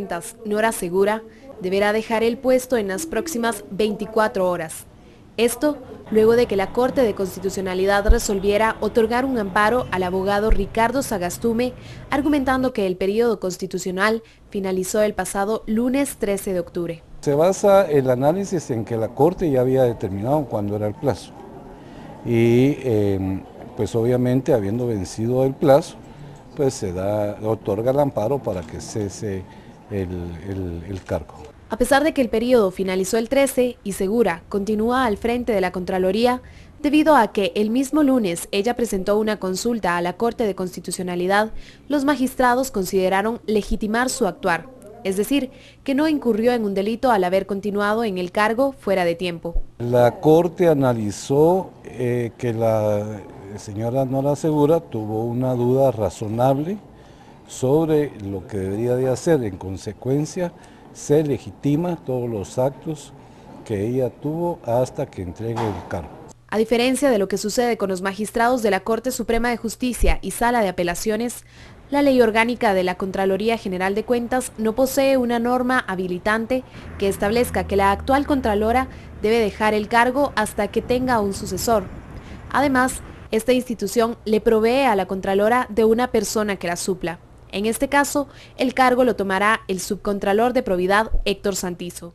Cuentas, Nora Segura, deberá dejar el puesto en las próximas 24 horas. Esto luego de que la Corte de Constitucionalidad resolviera otorgar un amparo al abogado Ricardo Sagastume, argumentando que el periodo constitucional finalizó el pasado lunes 13 de octubre. Se basa el análisis en que la Corte ya había determinado cuándo era el plazo y pues obviamente habiendo vencido el plazo, pues se otorga el amparo para que cese el cargo. A pesar de que el periodo finalizó el 13 y Segura continúa al frente de la Contraloría, debido a que el mismo lunes ella presentó una consulta a la Corte de Constitucionalidad, los magistrados consideraron legitimar su actuar, es decir, que no incurrió en un delito al haber continuado en el cargo fuera de tiempo. La Corte analizó que la señora Nora Segura tuvo una duda razonable sobre lo que debería de hacer. En consecuencia, se legitima todos los actos que ella tuvo hasta que entregue el cargo. A diferencia de lo que sucede con los magistrados de la Corte Suprema de Justicia y Sala de Apelaciones, la Ley Orgánica de la Contraloría General de Cuentas no posee una norma habilitante que establezca que la actual Contralora debe dejar el cargo hasta que tenga un sucesor. Además, esta institución le provee a la Contralora de una persona que la supla. En este caso, el cargo lo tomará el subcontralor de probidad Héctor Santizo.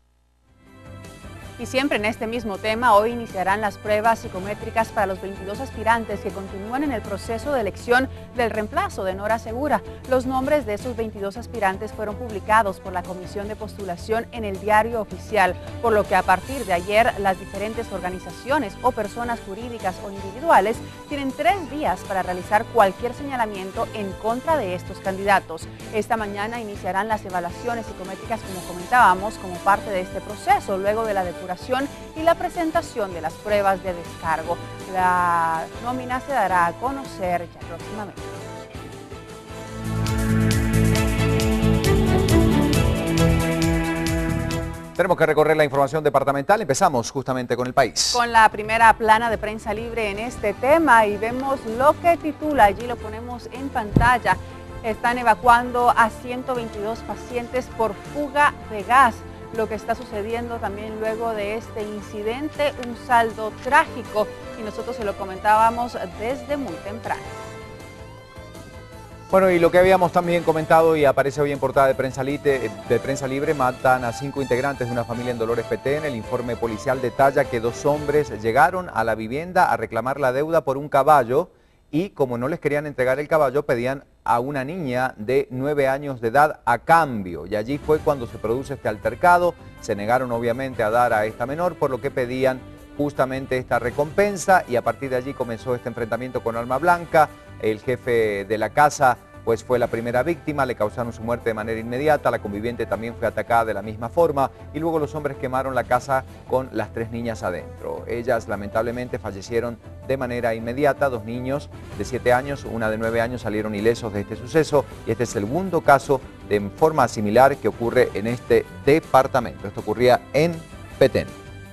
Y siempre en este mismo tema, hoy iniciarán las pruebas psicométricas para los 22 aspirantes que continúan en el proceso de elección del reemplazo de Nora Segura. Los nombres de esos 22 aspirantes fueron publicados por la Comisión de Postulación en el Diario Oficial, por lo que a partir de ayer las diferentes organizaciones o personas jurídicas o individuales tienen 3 días para realizar cualquier señalamiento en contra de estos candidatos. Esta mañana iniciarán las evaluaciones psicométricas, como comentábamos, como parte de este proceso, luego de la depuración y la presentación de las pruebas de descargo. La nómina se dará a conocer ya próximamente. Tenemos que recorrer la información departamental. Empezamos justamente con El País. Con la primera plana de prensa libre en este tema y vemos lo que titula, allí lo ponemos en pantalla. Están evacuando a 122 pacientes por fuga de gas. Lo que está sucediendo también luego de este incidente, un saldo trágico, y nosotros se lo comentábamos desde muy temprano. Bueno, y lo que habíamos también comentado y aparece hoy en portada de Prensa Libre, matan a 5 integrantes de una familia en Dolores Petén. El informe policial detalla que 2 hombres llegaron a la vivienda a reclamar la deuda por un caballo y como no les querían entregar el caballo, pedían a una niña de 9 años de edad a cambio. Y allí fue cuando se produce este altercado. Se negaron obviamente a dar a esta menor, por lo que pedían justamente esta recompensa y a partir de allí comenzó este enfrentamiento con arma blanca. El jefe de la casa pues fue la primera víctima, le causaron su muerte de manera inmediata, la conviviente también fue atacada de la misma forma y luego los hombres quemaron la casa con las 3 niñas adentro. Ellas lamentablemente fallecieron de manera inmediata, 2 niños de 7 años, una de 9 años salieron ilesos de este suceso y este es el segundo caso de forma similar que ocurre en este departamento. Esto ocurría en Petén.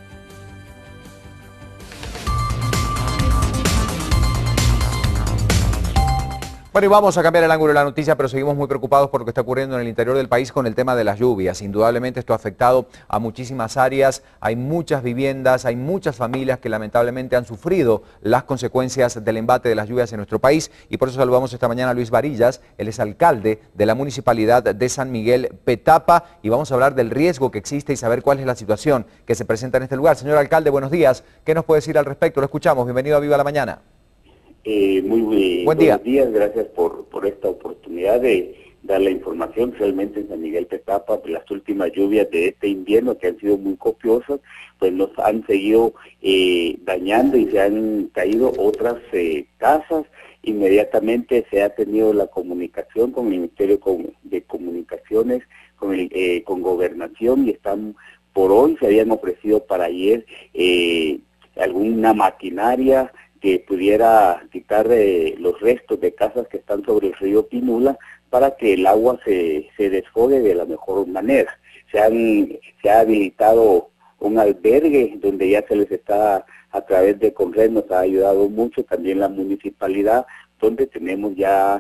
Bueno, y vamos a cambiar el ángulo de la noticia, pero seguimos muy preocupados por lo que está ocurriendo en el interior del país con el tema de las lluvias. Indudablemente esto ha afectado a muchísimas áreas, hay muchas viviendas, hay muchas familias que lamentablemente han sufrido las consecuencias del embate de las lluvias en nuestro país y por eso saludamos esta mañana a Luis Varillas, él es alcalde de la Municipalidad de San Miguel Petapa y vamos a hablar del riesgo que existe y saber cuál es la situación que se presenta en este lugar. Señor alcalde, buenos días, ¿qué nos puede decir al respecto? Lo escuchamos, bienvenido a Viva la Mañana. Muy buenos días, gracias por esta oportunidad de dar la información. Realmente en San Miguel Petapa, las últimas lluvias de este invierno que han sido muy copiosas, pues nos han seguido dañando y se han caído otras casas. Inmediatamente se ha tenido la comunicación con el Ministerio de Comunicaciones, con Gobernación y están por hoy, se habían ofrecido para ayer alguna maquinaria que pudiera quitar los restos de casas que están sobre el río Pinula para que el agua se desfogue de la mejor manera. Se ha habilitado un albergue donde ya se les está, a través de Conred nos ha ayudado mucho, también la municipalidad, donde tenemos ya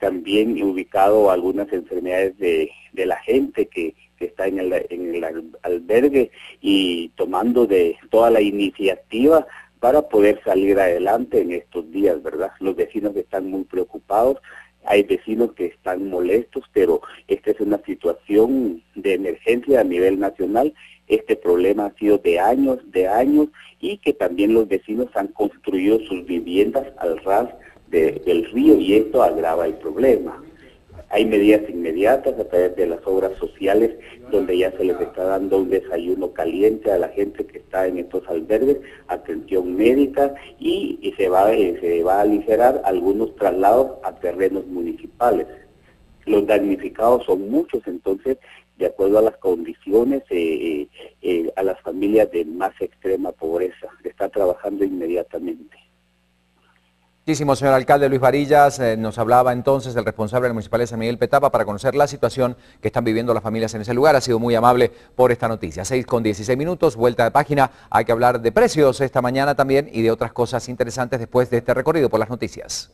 también ubicado algunas enfermedades de la gente que está en el albergue y tomando de toda la iniciativa para poder salir adelante en estos días, ¿verdad? Los vecinos están muy preocupados, hay vecinos que están molestos, pero esta es una situación de emergencia a nivel nacional. Este problema ha sido de años, y que también los vecinos han construido sus viviendas al ras del río y esto agrava el problema. Hay medidas inmediatas a través de las obras sociales donde ya se les está dando un desayuno caliente a la gente que está en estos albergues, atención médica y se va a aligerar algunos traslados a terrenos municipales. Los damnificados son muchos, entonces, de acuerdo a las condiciones, a las familias de más extrema pobreza, se está trabajando inmediatamente. Muchísimo, señor alcalde Luis Varillas. Nos hablaba entonces el responsable de la Municipalidad de San Miguel Petapa para conocer la situación que están viviendo las familias en ese lugar. Ha sido muy amable por esta noticia. 6:16, vuelta de página. Hay que hablar de precios esta mañana también y de otras cosas interesantes después de este recorrido por las noticias.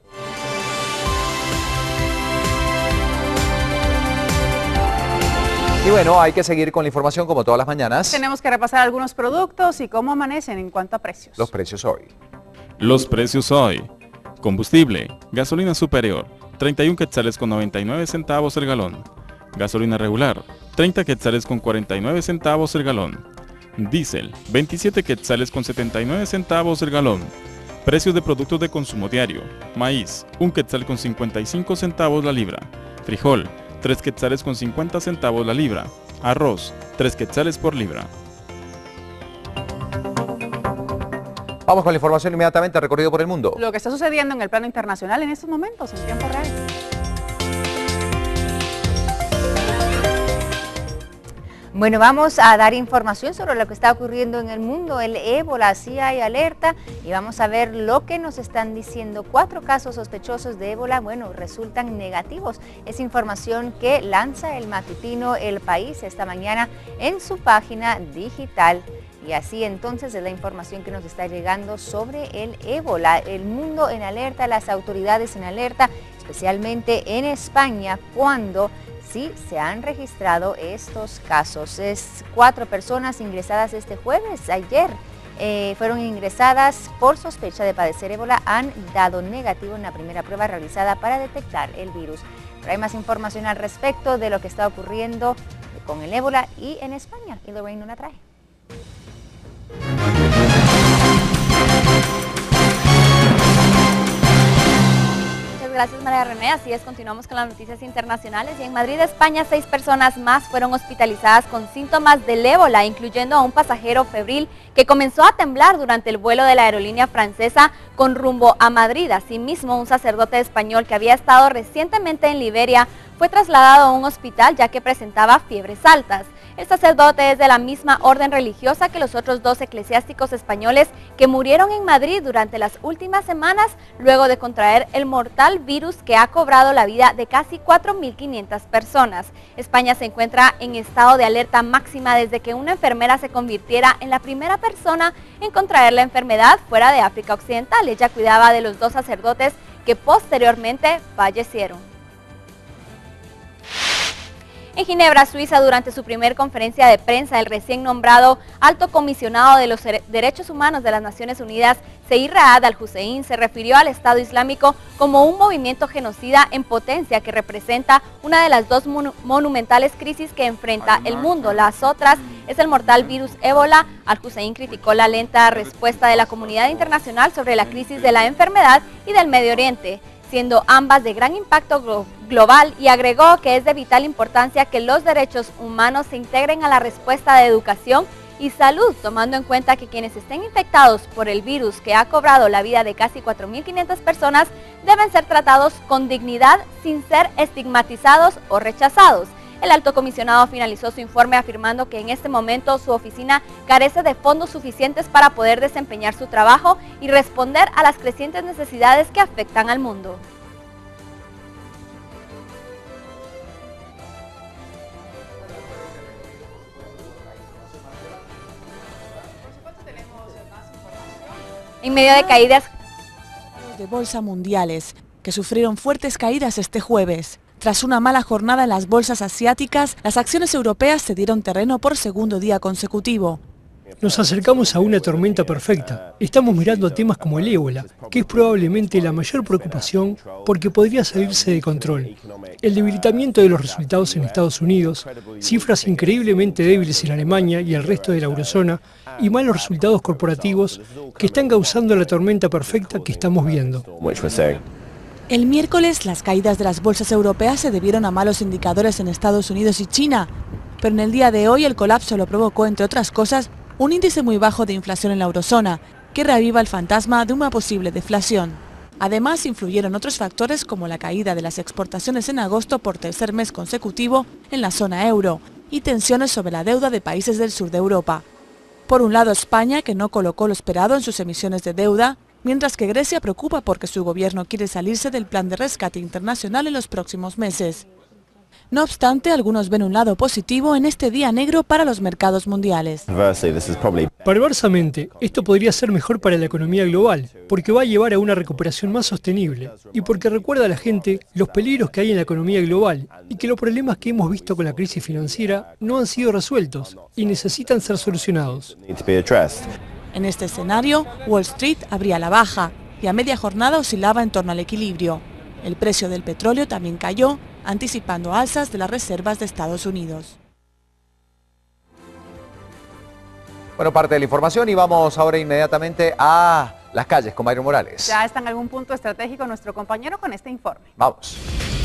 Y bueno, hay que seguir con la información como todas las mañanas. Tenemos que repasar algunos productos y cómo amanecen en cuanto a precios. Los precios hoy. Los precios hoy. Combustible, gasolina superior, 31 quetzales con 99 centavos el galón. Gasolina regular, 30 quetzales con 49 centavos el galón. Diésel, 27 quetzales con 79 centavos el galón. Precios de productos de consumo diario. Maíz, 1 quetzal con 55 centavos la libra. Frijol, 3 quetzales con 50 centavos la libra. Arroz, 3 quetzales por libra. Vamos con la información inmediatamente, recorrido por el mundo. Lo que está sucediendo en el plano internacional en estos momentos, en tiempo real. Bueno, vamos a dar información sobre lo que está ocurriendo en el mundo. El ébola, sí hay alerta y vamos a ver lo que nos están diciendo. 4 casos sospechosos de ébola, bueno, resultan negativos. Es información que lanza el matutino El País esta mañana en su página digital. Y así entonces es la información que nos está llegando sobre el ébola. El mundo en alerta, las autoridades en alerta, especialmente en España, cuando sí se han registrado estos casos. 4 personas ingresadas este jueves, ayer fueron ingresadas por sospecha de padecer ébola, han dado negativo en la primera prueba realizada para detectar el virus. Pero hay más información al respecto de lo que está ocurriendo con el ébola y en España. Y Lorraine nos la trae. Muchas gracias, María René. Así es, continuamos con las noticias internacionales. Y en Madrid, España, 6 personas más fueron hospitalizadas con síntomas del ébola, incluyendo a un pasajero febril que comenzó a temblar durante el vuelo de la aerolínea francesa con rumbo a Madrid. Asimismo, un sacerdote español que había estado recientemente en Liberia fue trasladado a un hospital ya que presentaba fiebres altas. El sacerdote es de la misma orden religiosa que los otros 2 eclesiásticos españoles que murieron en Madrid durante las últimas semanas luego de contraer el mortal virus que ha cobrado la vida de casi 4.500 personas. España se encuentra en estado de alerta máxima desde que una enfermera se convirtiera en la primera persona en contraer la enfermedad fuera de África Occidental. Ella cuidaba de los 2 sacerdotes que posteriormente fallecieron. En Ginebra, Suiza, durante su primer conferencia de prensa, el recién nombrado Alto Comisionado de los Derechos Humanos de las Naciones Unidas, Zeid Ra'ad al-Hussein, se refirió al Estado Islámico como un movimiento genocida en potencia que representa una de las 2 monumentales crisis que enfrenta el mundo. Las otras es el mortal virus ébola. Al-Hussein criticó la lenta respuesta de la comunidad internacional sobre la crisis de la enfermedad y del Medio Oriente, siendo ambas de gran impacto global, y agregó que es de vital importancia que los derechos humanos se integren a la respuesta de educación y salud, tomando en cuenta que quienes estén infectados por el virus que ha cobrado la vida de casi 4.500 personas deben ser tratados con dignidad sin ser estigmatizados o rechazados. El alto comisionado finalizó su informe afirmando que en este momento su oficina carece de fondos suficientes para poder desempeñar su trabajo y responder a las crecientes necesidades que afectan al mundo. En medio de caídas de bolsa mundiales, que sufrieron fuertes caídas este jueves. Tras una mala jornada en las bolsas asiáticas, las acciones europeas cedieron terreno por segundo día consecutivo. Nos acercamos a una tormenta perfecta. Estamos mirando temas como el ébola, que es probablemente la mayor preocupación porque podría salirse de control. El debilitamiento de los resultados en Estados Unidos, cifras increíblemente débiles en Alemania y el resto de la eurozona, y malos resultados corporativos que están causando la tormenta perfecta que estamos viendo. El miércoles, las caídas de las bolsas europeas se debieron a malos indicadores en Estados Unidos y China, pero en el día de hoy el colapso lo provocó, entre otras cosas, un índice muy bajo de inflación en la eurozona, que reaviva el fantasma de una posible deflación. Además, influyeron otros factores como la caída de las exportaciones en agosto por tercer mes consecutivo en la zona euro y tensiones sobre la deuda de países del sur de Europa. Por un lado, España, que no colocó lo esperado en sus emisiones de deuda, mientras que Grecia preocupa porque su gobierno quiere salirse del plan de rescate internacional en los próximos meses. No obstante, algunos ven un lado positivo en este día negro para los mercados mundiales. Perversamente, esto podría ser mejor para la economía global, porque va a llevar a una recuperación más sostenible, y porque recuerda a la gente los peligros que hay en la economía global, y que los problemas que hemos visto con la crisis financiera no han sido resueltos, y necesitan ser solucionados. En este escenario, Wall Street abría la baja, y a media jornada oscilaba en torno al equilibrio. El precio del petróleo también cayó, anticipando alzas de las reservas de Estados Unidos. Bueno, parte de la información y vamos ahora inmediatamente a las calles con Byron Morales. Ya está en algún punto estratégico nuestro compañero con este informe. Vamos.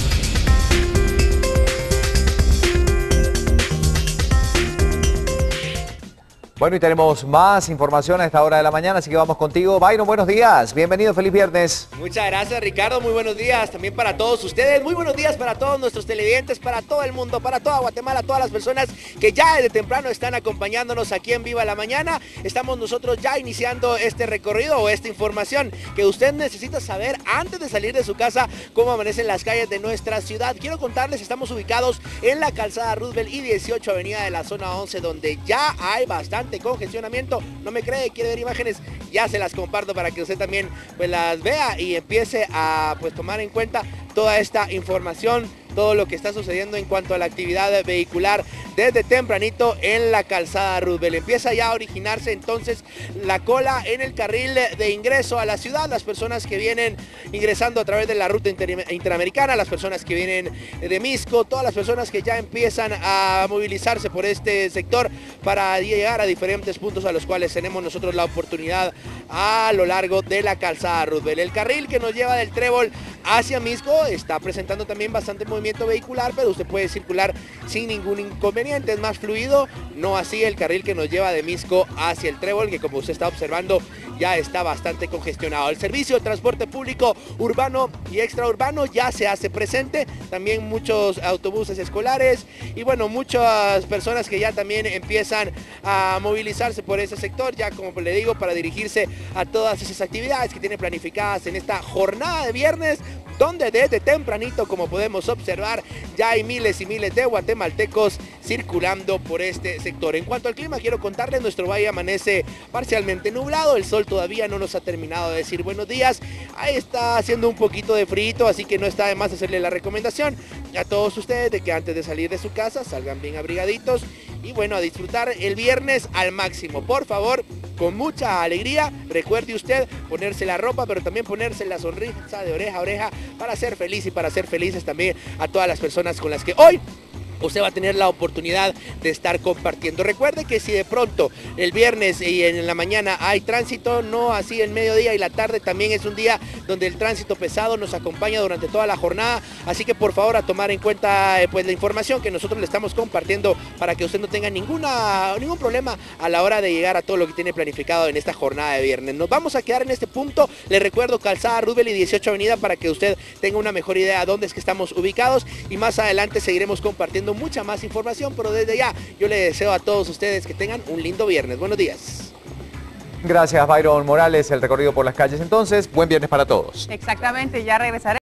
Bueno, y tenemos más información a esta hora de la mañana, así que vamos contigo. Byron, buenos días. Bienvenido, feliz viernes. Muchas gracias, Ricardo. Muy buenos días también para todos ustedes. Muy buenos días para todos nuestros televidentes, para todo el mundo, para toda Guatemala, todas las personas que ya desde temprano están acompañándonos aquí en Viva la Mañana. Estamos nosotros ya iniciando este recorrido o esta información que usted necesita saber antes de salir de su casa, cómo amanecen las calles de nuestra ciudad. Quiero contarles, estamos ubicados en la calzada Roosevelt y 18 avenida de la zona 11, donde ya hay bastante congestionamiento. No me cree, quiere ver imágenes, ya se las comparto para que usted también pues las vea y empiece a pues tomar en cuenta toda esta información, todo lo que está sucediendo en cuanto a la actividad vehicular desde tempranito en la calzada Roosevelt. Empieza ya a originarse entonces la cola en el carril de ingreso a la ciudad, las personas que vienen ingresando a través de la ruta interamericana, las personas que vienen de Misco, todas las personas que ya empiezan a movilizarse por este sector para llegar a diferentes puntos a los cuales tenemos nosotros la oportunidad a lo largo de la calzada Roosevelt. El carril que nos lleva del Trébol hacia Misco está presentando también bastante movimiento vehicular, pero usted puede circular sin ningún inconveniente, es más fluido, no así el carril que nos lleva de Misco hacia el Trébol, que como usted está observando ya está bastante congestionado. El servicio de transporte público urbano y extraurbano ya se hace presente, también muchos autobuses escolares y bueno, muchas personas que ya también empiezan a movilizarse por ese sector, ya como le digo, para dirigirse a todas esas actividades que tiene planificadas en esta jornada de viernes, donde desde tempranito, como podemos observar, ya hay miles y miles de guatemaltecos circulando por este sector. En cuanto al clima, quiero contarles, nuestro valle amanece parcialmente nublado, el sol todavía no nos ha terminado de decir buenos días, ahí está haciendo un poquito de frío, así que no está de más hacerle la recomendación a todos ustedes de que antes de salir de su casa salgan bien abrigaditos y bueno, a disfrutar el viernes al máximo. Por favor, con mucha alegría, recuerde usted ponerse la ropa, pero también ponerse la sonrisa de oreja a oreja para ser feliz y para ser felices también a todas las personas con las que hoy usted va a tener la oportunidad de estar compartiendo. Recuerde que si de pronto el viernes y en la mañana hay tránsito, no así el mediodía y la tarde también es un día donde el tránsito pesado nos acompaña durante toda la jornada, así que por favor a tomar en cuenta pues la información que nosotros le estamos compartiendo para que usted no tenga ningún problema a la hora de llegar a todo lo que tiene planificado en esta jornada de viernes. Nos vamos a quedar en este punto, le recuerdo calzada Roosevelt y 18 avenida para que usted tenga una mejor idea de dónde es que estamos ubicados y más adelante seguiremos compartiendo mucha más información, pero desde ya yo le deseo a todos ustedes que tengan un lindo viernes. Buenos días. Gracias, Byron Morales. El recorrido por las calles entonces. Buen viernes para todos. Exactamente, ya regresaré.